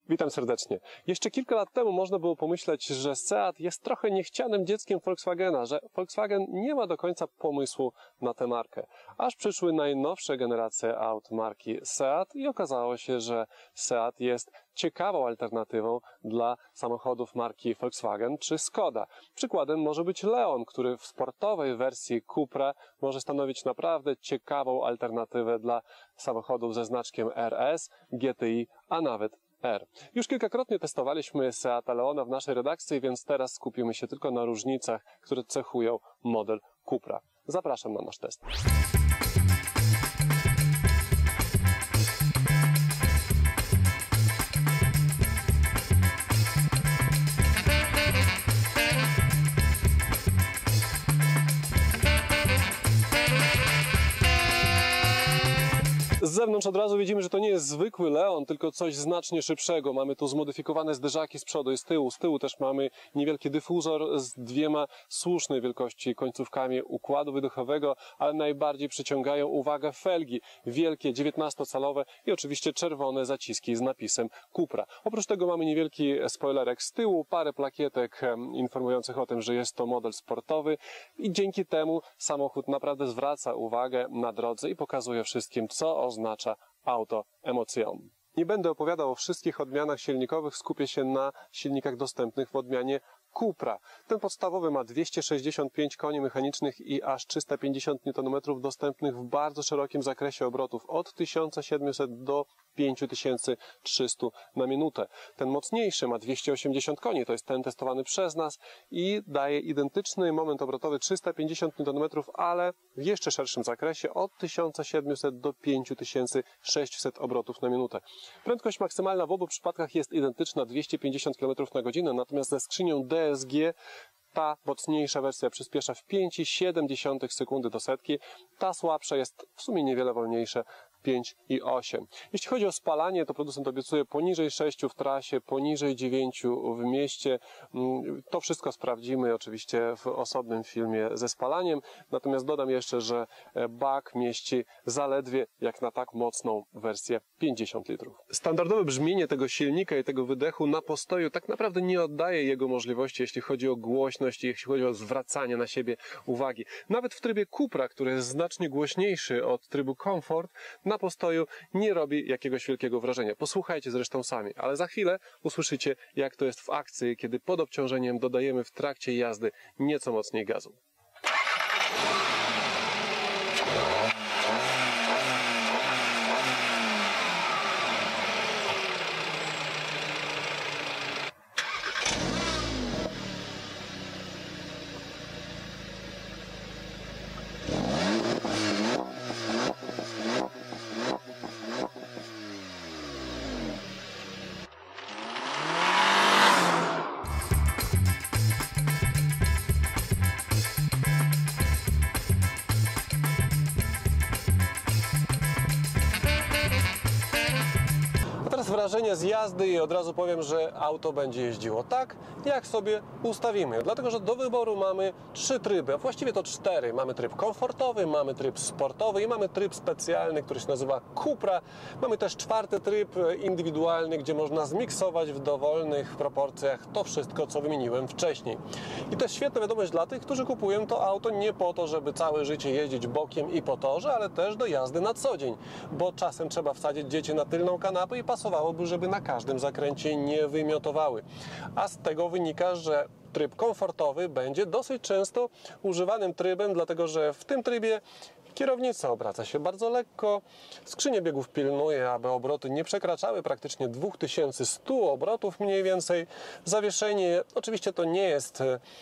Witam serdecznie. Jeszcze kilka lat temu można było pomyśleć, że Seat jest trochę niechcianym dzieckiem Volkswagena, że Volkswagen nie ma do końca pomysłu na tę markę. Aż przyszły najnowsze generacje aut marki Seat i okazało się, że Seat jest ciekawą alternatywą dla samochodów marki Volkswagen czy Skoda. Przykładem może być Leon, który w sportowej wersji Cupra może stanowić naprawdę ciekawą alternatywę dla samochodów ze znaczkiem RS, GTI, a nawet R. Już kilkakrotnie testowaliśmy Seata Leona w naszej redakcji, więc teraz skupimy się tylko na różnicach, które cechują model Cupra. Zapraszam na nasz test. Z zewnątrz od razu widzimy, że to nie jest zwykły Leon, tylko coś znacznie szybszego. Mamy tu zmodyfikowane zderzaki z przodu i z tyłu. Z tyłu też mamy niewielki dyfuzor z dwiema słusznej wielkości końcówkami układu wydechowego, ale najbardziej przyciągają uwagę felgi. Wielkie, 19-calowe i oczywiście czerwone zaciski z napisem Cupra. Oprócz tego mamy niewielki spoilerek z tyłu, parę plakietek informujących o tym, że jest to model sportowy i dzięki temu samochód naprawdę zwraca uwagę na drodze i pokazuje wszystkim, co oznacza auto emocją. Nie będę opowiadał o wszystkich odmianach silnikowych, skupię się na silnikach dostępnych w odmianie Cupra. Ten podstawowy ma 265 koni mechanicznych i aż 350 Nm dostępnych w bardzo szerokim zakresie obrotów, od 1700 do 5300 na minutę. Ten mocniejszy ma 280 koni, to jest ten testowany przez nas i daje identyczny moment obrotowy 350 Nm, ale w jeszcze szerszym zakresie od 1700 do 5600 obrotów na minutę. Prędkość maksymalna w obu przypadkach jest identyczna, 250 km na godzinę, natomiast ze skrzynią DSG ta mocniejsza wersja przyspiesza w 5,7 sekundy do setki, ta słabsza jest w sumie niewiele wolniejsza, 5,8. Jeśli chodzi o spalanie, to producent obiecuje poniżej 6 w trasie, poniżej 9 w mieście. To wszystko sprawdzimy oczywiście w osobnym filmie ze spalaniem. Natomiast dodam jeszcze, że bak mieści zaledwie, jak na tak mocną wersję, 50 litrów. Standardowe brzmienie tego silnika i tego wydechu na postoju tak naprawdę nie oddaje jego możliwości, jeśli chodzi o głośność i jeśli chodzi o zwracanie na siebie uwagi. Nawet w trybie Cupra, który jest znacznie głośniejszy od trybu Comfort, na postoju nie robi jakiegoś wielkiego wrażenia. Posłuchajcie zresztą sami, ale za chwilę usłyszycie, jak to jest w akcji, kiedy pod obciążeniem dodajemy w trakcie jazdy nieco mocniej gazu. Teraz wrażenie z jazdy i od razu powiem, że auto będzie jeździło tak, jak sobie ustawimy. Dlatego, że do wyboru mamy 3 tryby, a właściwie to 4. Mamy tryb komfortowy, mamy tryb sportowy i mamy tryb specjalny, który się nazywa Cupra. Mamy też 4. tryb indywidualny, gdzie można zmiksować w dowolnych proporcjach to wszystko, co wymieniłem wcześniej. I to jest świetna wiadomość dla tych, którzy kupują to auto nie po to, żeby całe życie jeździć bokiem i po torze, ale też do jazdy na co dzień, bo czasem trzeba wsadzić dzieci na tylną kanapę i pasowałoby, żeby na każdym zakręcie nie wymiotowały. A z tego wynika, że tryb komfortowy będzie dosyć często używanym trybem, dlatego że w tym trybie kierownica obraca się bardzo lekko, skrzynię biegów pilnuje, aby obroty nie przekraczały praktycznie 2100 obrotów mniej więcej. Zawieszenie, oczywiście to nie jest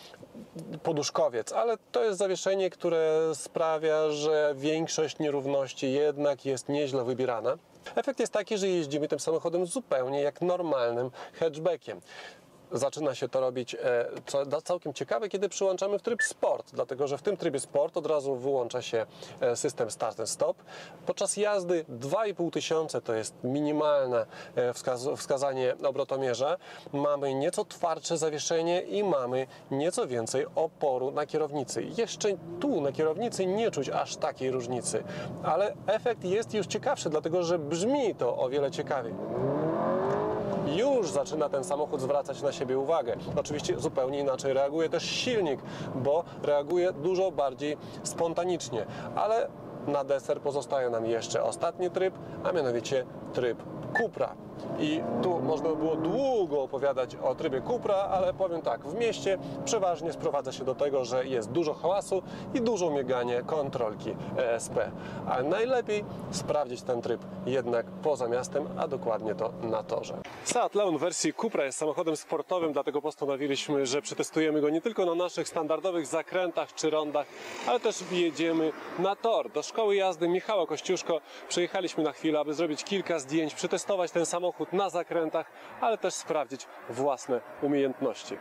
poduszkowiec, ale to jest zawieszenie, które sprawia, że większość nierówności jednak jest nieźle wybierana. Efekt jest taki, że jeździmy tym samochodem zupełnie jak normalnym hatchbackiem. Zaczyna się to robić całkiem ciekawe, kiedy przyłączamy w tryb Sport, dlatego że w tym trybie Sport od razu wyłącza się system Start and Stop. Podczas jazdy 2500 to jest minimalne wskazanie obrotomierza. Mamy nieco twardsze zawieszenie i mamy nieco więcej oporu na kierownicy. Jeszcze tu na kierownicy nie czuć aż takiej różnicy, ale efekt jest już ciekawszy, dlatego że brzmi to o wiele ciekawiej. Już zaczyna ten samochód zwracać na siebie uwagę. Oczywiście zupełnie inaczej reaguje też silnik, bo reaguje dużo bardziej spontanicznie, ale na deser pozostaje nam jeszcze ostatni tryb, a mianowicie tryb Cupra. I tu można by było długo opowiadać o trybie Cupra, ale powiem tak, w mieście przeważnie sprowadza się do tego, że jest dużo hałasu i dużo miganie kontrolki ESP. A najlepiej sprawdzić ten tryb jednak poza miastem, a dokładnie to na torze. Seat Leon w wersji Cupra jest samochodem sportowym, dlatego postanowiliśmy, że przetestujemy go nie tylko na naszych standardowych zakrętach czy rondach, ale też wjedziemy na tor. Do szkoły jazdy Michała Kościuszko przyjechaliśmy na chwilę, aby zrobić kilka zdjęć, przetestować ten samochód na zakrętach, ale też sprawdzić własne umiejętności.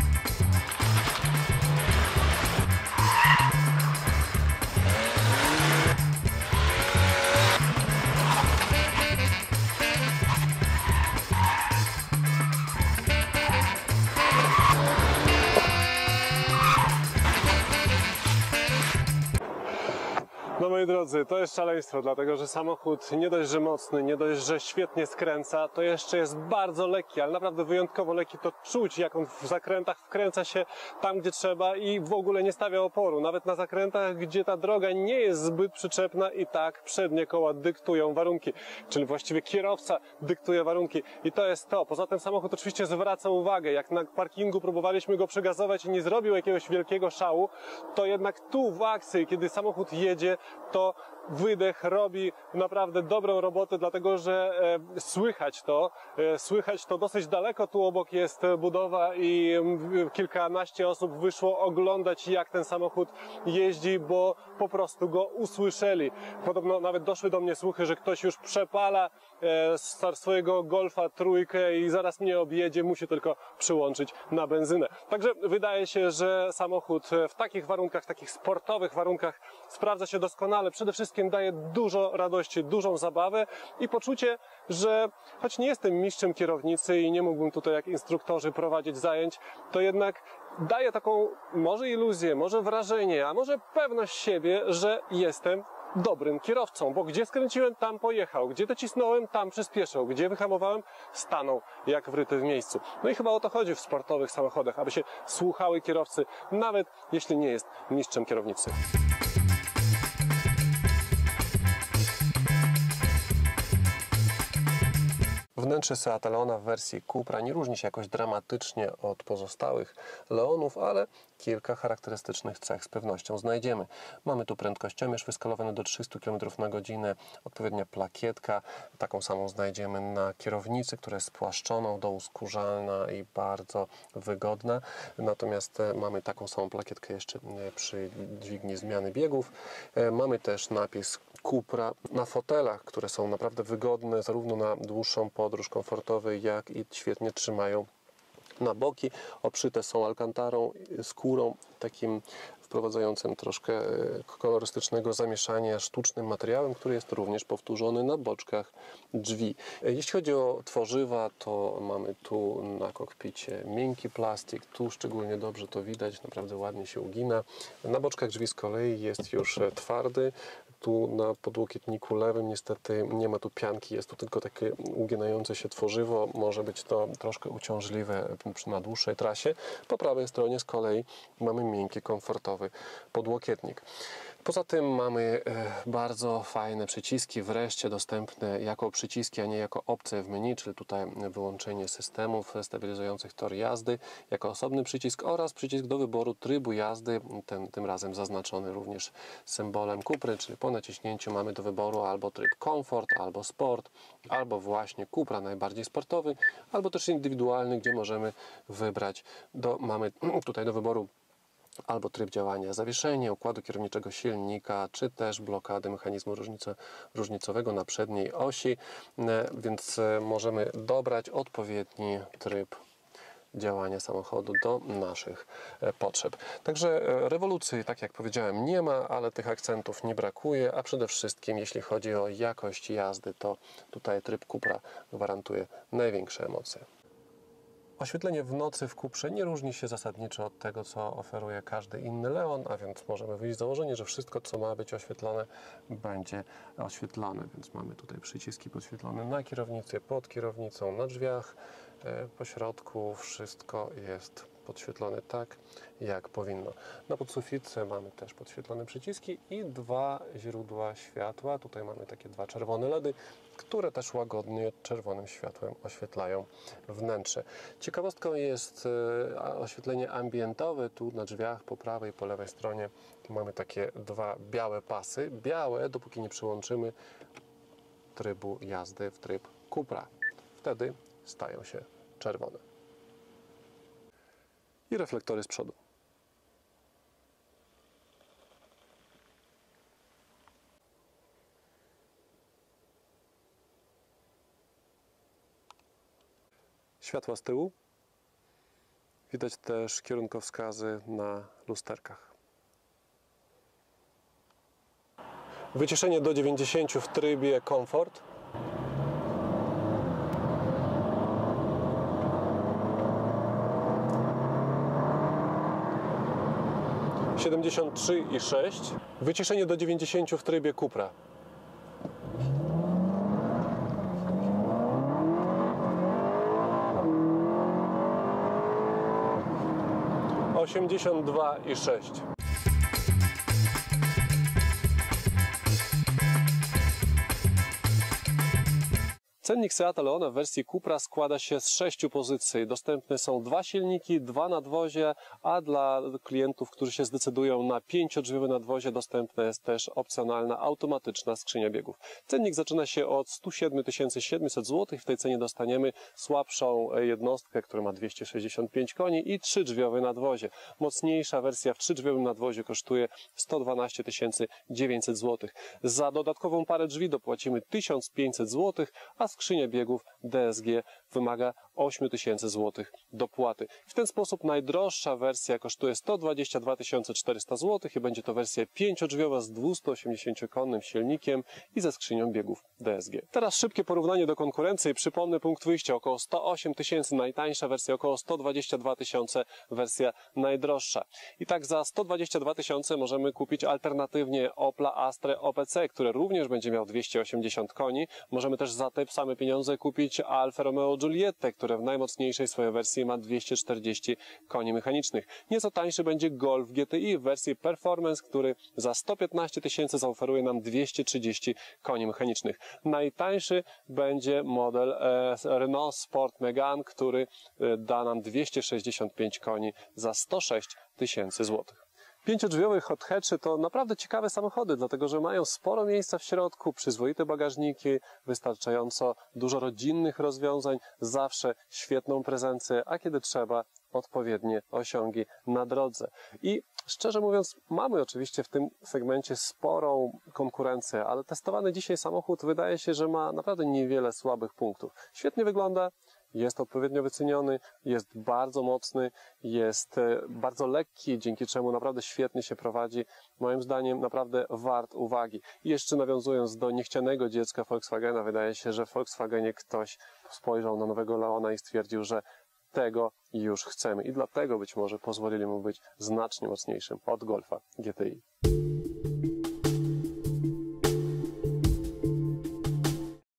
No moi drodzy, to jest szaleństwo, dlatego że samochód nie dość, że mocny, nie dość, że świetnie skręca, to jeszcze jest bardzo lekki, ale naprawdę wyjątkowo lekki. To czuć, jak on w zakrętach wkręca się tam, gdzie trzeba i w ogóle nie stawia oporu. Nawet na zakrętach, gdzie ta droga nie jest zbyt przyczepna i tak przednie koła dyktują warunki, czyli właściwie kierowca dyktuje warunki i to jest to. Poza tym samochód oczywiście zwraca uwagę. Jak na parkingu próbowaliśmy go przegazować i nie zrobił jakiegoś wielkiego szału, to jednak tu w akcji, kiedy samochód jedzie, to wydech robi naprawdę dobrą robotę, dlatego że słychać to dosyć daleko. Tu obok jest budowa i kilkanaście osób wyszło oglądać, jak ten samochód jeździ, bo po prostu go usłyszeli. Podobno nawet doszły do mnie słuchy, że ktoś już przepala swojego Golfa trójkę i zaraz mnie objedzie, musi tylko przyłączyć na benzynę. Także wydaje się, że samochód w takich warunkach, w takich sportowych warunkach sprawdza się doskonale. Przede wszystkim daje dużo radości, dużą zabawę i poczucie, że choć nie jestem mistrzem kierownicy i nie mógłbym tutaj jak instruktorzy prowadzić zajęć, to jednak daje taką może iluzję, może wrażenie, a może pewność siebie, że jestem dobrym kierowcą, bo gdzie skręciłem, tam pojechał, gdzie docisnąłem, tam przyspieszył, gdzie wyhamowałem, stanął jak wryty w miejscu. No i chyba o to chodzi w sportowych samochodach, aby się słuchały kierowcy, nawet jeśli nie jest mistrzem kierownicy. Wnętrze Seata Leona w wersji Cupra nie różni się jakoś dramatycznie od pozostałych Leonów, ale kilka charakterystycznych cech z pewnością znajdziemy. Mamy tu prędkościomierz wyskalowany do 300 km na godzinę, odpowiednia plakietka, taką samą znajdziemy na kierownicy, która jest spłaszczona, dołu skórzana i bardzo wygodna. Natomiast mamy taką samą plakietkę jeszcze przy dźwigni zmiany biegów. Mamy też napis Cupra na fotelach, które są naprawdę wygodne zarówno na dłuższą podróż komfortowej, jak i świetnie trzymają na boki. Obszyte są alkantarą, skórą, takim wprowadzającym troszkę kolorystycznego zamieszania sztucznym materiałem, który jest również powtórzony na boczkach drzwi. Jeśli chodzi o tworzywa, to mamy tu na kokpicie miękki plastik, tu szczególnie dobrze to widać, naprawdę ładnie się ugina. Na boczkach drzwi z kolei jest już twardy. Tu na podłokietniku lewym niestety nie ma tu pianki, jest tu tylko takie uginające się tworzywo. Może być to troszkę uciążliwe na dłuższej trasie. Po prawej stronie z kolei mamy miękki, komfortowy podłokietnik. Poza tym mamy bardzo fajne przyciski, wreszcie dostępne jako przyciski, a nie jako opcje w menu, czyli tutaj wyłączenie systemów stabilizujących tor jazdy jako osobny przycisk oraz przycisk do wyboru trybu jazdy, tym razem zaznaczony również symbolem Cupry, czyli po naciśnięciu mamy do wyboru albo tryb komfort, albo sport, albo właśnie Cupra najbardziej sportowy, albo też indywidualny, gdzie możemy wybrać, mamy tutaj do wyboru albo tryb działania zawieszenie, układu kierowniczego silnika, czy też blokady mechanizmu różnicowego na przedniej osi, więc możemy dobrać odpowiedni tryb działania samochodu do naszych potrzeb. Także rewolucji, tak jak powiedziałem, nie ma, ale tych akcentów nie brakuje, a przede wszystkim jeśli chodzi o jakość jazdy, to tutaj tryb Cupra gwarantuje największe emocje. Oświetlenie w nocy w Cuprze nie różni się zasadniczo od tego, co oferuje każdy inny Leon, a więc możemy wyjść z założenia, że wszystko, co ma być oświetlone, będzie oświetlone. Więc mamy tutaj przyciski podświetlone na kierownicy, pod kierownicą, na drzwiach, Po środku wszystko jest podświetlone tak, jak powinno. Na podsufitce mamy też podświetlone przyciski i dwa źródła światła. Tutaj mamy takie dwa czerwone LEDy, które też łagodnie czerwonym światłem oświetlają wnętrze. Ciekawostką jest oświetlenie ambientowe. Tu na drzwiach po prawej i po lewej stronie mamy takie dwa białe pasy. Białe, dopóki nie przyłączymy trybu jazdy w tryb Cupra. Wtedy stają się czerwone. I reflektory z przodu. Światła z tyłu. Widać też kierunkowskazy na lusterkach. Wyciszenie do 90 w trybie komfort. - 73,6. Wyciszenie do 90 w trybie Cupra. - 82,6. Cennik Seata Leona w wersji Cupra składa się z 6 pozycji. Dostępne są 2 silniki, 2 nadwozie, a dla klientów, którzy się zdecydują na 5-drzwiowe nadwozie, dostępna jest też opcjonalna automatyczna skrzynia biegów. Cennik zaczyna się od 107 700 zł. W tej cenie dostaniemy słabszą jednostkę, która ma 265 koni i 3-drzwiowe nadwozie. Mocniejsza wersja w 3-drzwiowym nadwozie kosztuje 112 900 zł. Za dodatkową parę drzwi dopłacimy 1500 zł, a skrzynia biegów DSG wymaga 8000 zł dopłaty. W ten sposób najdroższa wersja kosztuje 122 400 zł i będzie to wersja 5-drzwiowa z 280-konnym silnikiem i ze skrzynią biegów DSG. Teraz szybkie porównanie do konkurencji. Przypomnę, punkt wyjścia około 108 000, najtańsza wersja około 122 000, wersja najdroższa. I tak za 122 000 możemy kupić alternatywnie Opla Astrę OPC, które również będzie miał 280 koni. Możemy też za te same pieniądze kupić Alfa Romeo Giulietta, które w najmocniejszej swojej wersji ma 240 koni mechanicznych. Nieco tańszy będzie Golf GTI w wersji Performance, który za 115 000 zaoferuje nam 230 koni mechanicznych. Najtańszy będzie model Renault Sport Megane, który da nam 265 koni za 106 000 zł. 5-drzwiowe hot hatchy to naprawdę ciekawe samochody, dlatego że mają sporo miejsca w środku, przyzwoite bagażniki, wystarczająco dużo rodzinnych rozwiązań, zawsze świetną prezencję, a kiedy trzeba, odpowiednie osiągi na drodze. I szczerze mówiąc, mamy oczywiście w tym segmencie sporą konkurencję, ale testowany dzisiaj samochód wydaje się, że ma naprawdę niewiele słabych punktów. Świetnie wygląda, jest odpowiednio wyceniony, jest bardzo mocny, jest bardzo lekki, dzięki czemu naprawdę świetnie się prowadzi. Moim zdaniem naprawdę wart uwagi. I jeszcze nawiązując do niechcianego dziecka Volkswagena, wydaje się, że w Volkswagenie ktoś spojrzał na nowego Leona i stwierdził, że tego już chcemy i dlatego być może pozwolili mu być znacznie mocniejszym od Golfa GTI.